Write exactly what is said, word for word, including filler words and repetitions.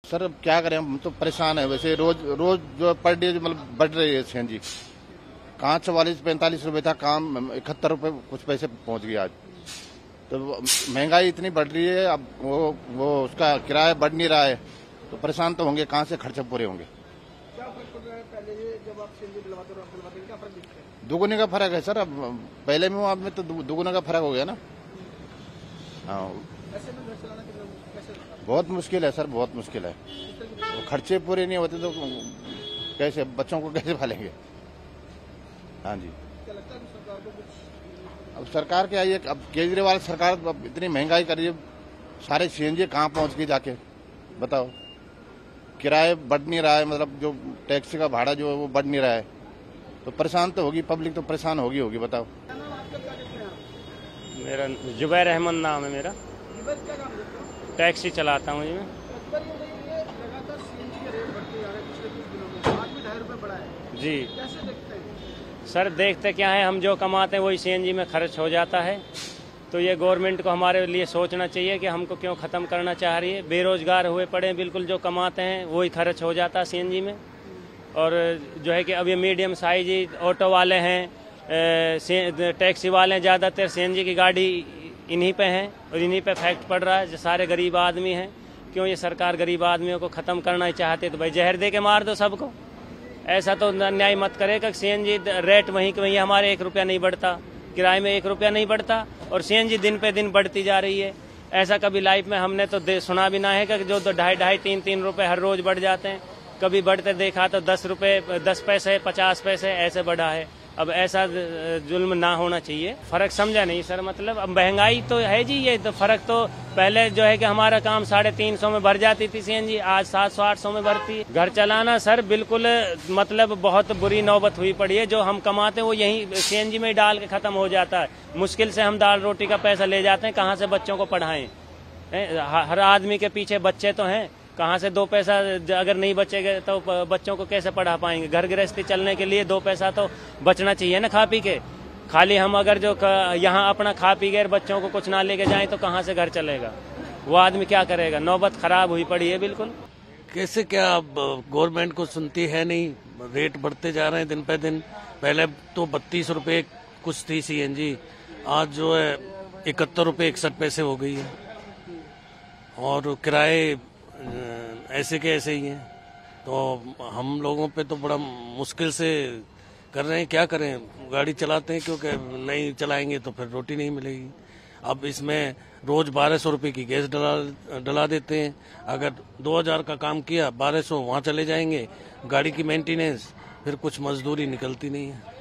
Sir अब क्या करें, हम तो परेशान है। वैसे रोज रोज जो पर डे जो मतलब बढ़ रही है सीएनजी, कहाँ चवालीस पैंतालीस रुपए था काम, इकहत्तर रुपए कुछ पैसे पहुंच गया आज। तो महंगाई इतनी बढ़ रही है, अब वो वो उसका किराया बढ़ नहीं रहा है, तो परेशान तो होंगे, कहाँ से खर्चे पूरे होंगे। क्या फर्क पड़ रहा है पहले जब आप सीएनजी डलवाते हो डलवाते क्या फर्क दिखता है? दुगुने का फर्क है सर। अब पहले में अब में तो दुगुने का फर्क हो गया ना। हाँ, ऐसे में घर चलाना कितना कैसे लगता है? बहुत मुश्किल है सर, बहुत मुश्किल है। वो खर्चे पूरे नहीं होते तो कैसे बच्चों को कैसे पालेंगे। हाँ जी, क्या लगता है कि सरकार को कुछ? अब सरकार क्या है, अब केजरीवाल सरकार अब इतनी महंगाई कर रही है, सारे सीएनजी कहाँ पहुंच गए जाके बताओ। किराए बढ़ नहीं रहा है, मतलब जो टैक्सी का भाड़ा जो है वो बढ़ नहीं रहा है, तो परेशान तो होगी पब्लिक, तो परेशान होगी होगी बताओ। क्या नाम आपका, क्या करते हैं आप? मेरा जुबैर अहमद नाम है मेरा। जीवन क्या काम करते हो? टैक्सी चलाता हूँ जी मैं। पर ये देखिए लगातार सीएनजी के रेट बढ़ते जा रहे हैं पिछले कुछ दिनों में, आज भी ढाई रुपए बढ़ा है। जी कैसे देखते हैं? सर, देखते क्या है, हम जो कमाते हैं वही सीएनजी में खर्च हो जाता है। तो ये गवर्नमेंट को हमारे लिए सोचना चाहिए कि हमको क्यों ख़त्म करना चाह रही है। बेरोजगार हुए पड़े बिल्कुल, जो कमाते हैं वही खर्च हो जाता है सीएनजी में। और जो है कि अब ये मीडियम साइज ऑटो वाले हैं, टैक्सी वाले हैं, ज़्यादातर सीएनजी की गाड़ी इन्हीं पे हैं और इन्हीं पे इफेक्ट पड़ रहा है। जो सारे गरीब आदमी हैं, क्यों ये सरकार गरीब आदमियों को ख़त्म करना ही चाहती है, तो भाई जहर दे के मार दो सबको। ऐसा तो अन्याय मत करेगा। सीएनजी रेट वहीं के वहीं हमारे एक रुपया नहीं बढ़ता, किराए में एक रुपया नहीं बढ़ता, और सीएनजी दिन पे दिन बढ़ती जा रही है। ऐसा कभी लाइफ में हमने तो सुना भी ना है कि जो तो ढाई ढाई तीन तीन रुपए हर रोज बढ़ जाते हैं। कभी बढ़ते देखा तो दस रुपए दस पैसे पचास पैसे ऐसे बढ़ा है। अब ऐसा जुल्म ना होना चाहिए। फर्क समझा नहीं सर, मतलब अब महंगाई तो है जी, ये तो फर्क तो पहले जो है कि हमारा काम साढ़े तीन सौ में भर जाती थी सीएनजी, आज सात सौ आठ सौ में भरती है। घर चलाना सर बिल्कुल मतलब बहुत बुरी नौबत हुई पड़ी है। जो हम कमाते हैं वो यहीं सीएनजी में डाल के खत्म हो जाता है। मुश्किल से हम दाल रोटी का पैसा ले जाते हैं, कहाँ से बच्चों को पढ़ाएं। हर आदमी के पीछे बच्चे तो हैं, कहाँ से दो पैसा अगर नहीं बचेगा तो बच्चों को कैसे पढ़ा पाएंगे। घर गृहस्थी चलने के लिए दो पैसा तो बचना चाहिए ना खा पी के। खाली हम अगर जो यहाँ अपना खा पी गए बच्चों को कुछ ना लेके जाएं तो कहाँ से घर चलेगा, वो आदमी क्या करेगा। नौबत खराब हुई पड़ी है बिल्कुल। कैसे क्या, गवर्नमेंट को सुनती है नहीं, रेट बढ़ते जा रहे हैं दिन पे दिन। पहले तो बत्तीस रुपए कुछ थी सीएनजी, आज जो है इकहत्तर रुपए इकसठ पैसे हो गई है, और किराए ऐसे के ऐसे ही हैं। तो हम लोगों पे तो बड़ा मुश्किल से कर रहे हैं, क्या करें। गाड़ी चलाते हैं क्योंकि नहीं चलाएंगे तो फिर रोटी नहीं मिलेगी। अब इसमें रोज बारह सौ रुपये की गैस डला डला देते हैं। अगर दो हजार का काम किया, बारह सौ वहाँ चले जाएंगे, गाड़ी की मेंटेनेंस, फिर कुछ मजदूरी निकलती नहीं है।